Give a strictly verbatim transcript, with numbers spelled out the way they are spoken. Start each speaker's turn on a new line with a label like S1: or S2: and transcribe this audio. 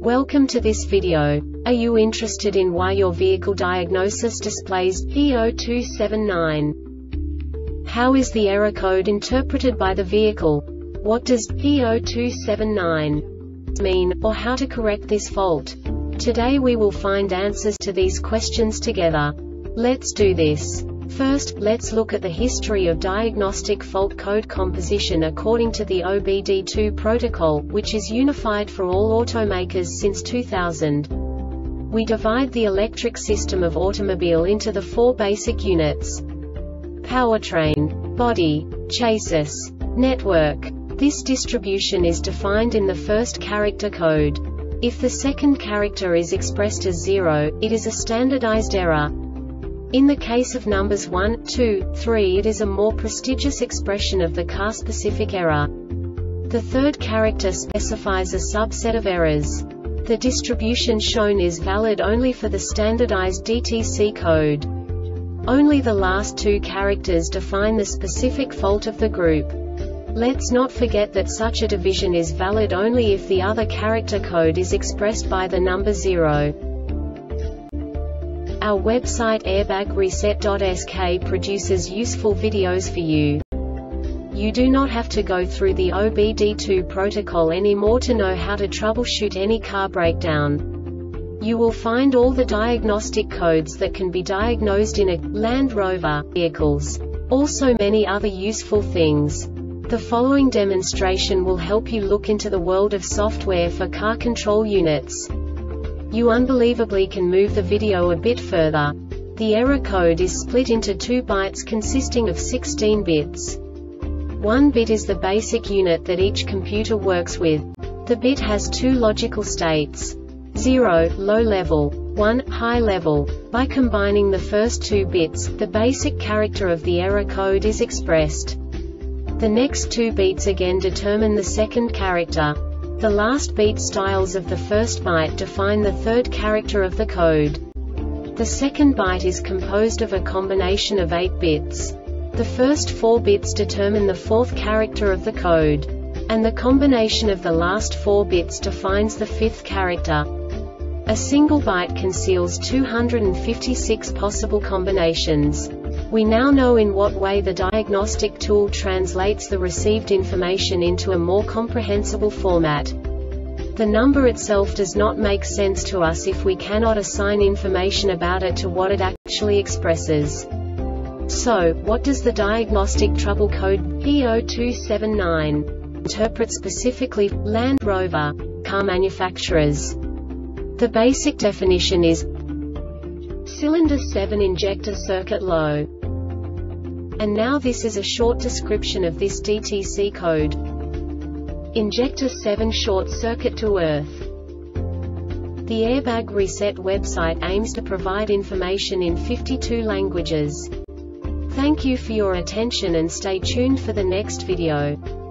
S1: Welcome to this video. Are you interested in why your vehicle diagnosis displays P zero two seven nine? How is the error code interpreted by the vehicle? What does P zero two seven nine mean, or how to correct this fault? Today we will find answers to these questions together. Let's do this. First, let's look at the history of diagnostic fault code composition according to the O B D two protocol, which is unified for all automakers since two thousand. We divide the electric system of automobile into the four basic units: powertrain, body, chassis, network. This distribution is defined in the first character code. If the second character is expressed as zero, it is a standardized error. In the case of numbers one, two, three, it is a more prestigious expression of the car-specific error. The third character specifies a subset of errors. The distribution shown is valid only for the standardized D T C code. Only the last two characters define the specific fault of the group. Let's not forget that such a division is valid only if the other character code is expressed by the number zero. Our website airbag reset dot S K produces useful videos for you. You do not have to go through the O B D two protocol anymore to know how to troubleshoot any car breakdown. You will find all the diagnostic codes that can be diagnosed in a Land Rover vehicles. Also many other useful things. The following demonstration will help you look into the world of software for car control units. You unbelievably can move the video a bit further. The error code is split into two bytes consisting of sixteen bits. One bit is the basic unit that each computer works with. The bit has two logical states: zero, low level, one, high level. By combining the first two bits, the basic character of the error code is expressed. The next two bits again determine the second character. The last beat styles of the first byte define the third character of the code. The second byte is composed of a combination of eight bits. The first four bits determine the fourth character of the code. And the combination of the last four bits defines the fifth character. A single byte conceals two hundred fifty-six possible combinations. We now know in what way the diagnostic tool translates the received information into a more comprehensible format. The number itself does not make sense to us if we cannot assign information about it to what it actually expresses. So, what does the diagnostic trouble code P zero two seven nine interpret specifically for Land Rover car manufacturers? The basic definition is cylinder seven injector circuit low. And now this is a short description of this D T C code. Injector seven short circuit to earth. The Airbag Reset website aims to provide information in fifty-two languages. Thank you for your attention and stay tuned for the next video.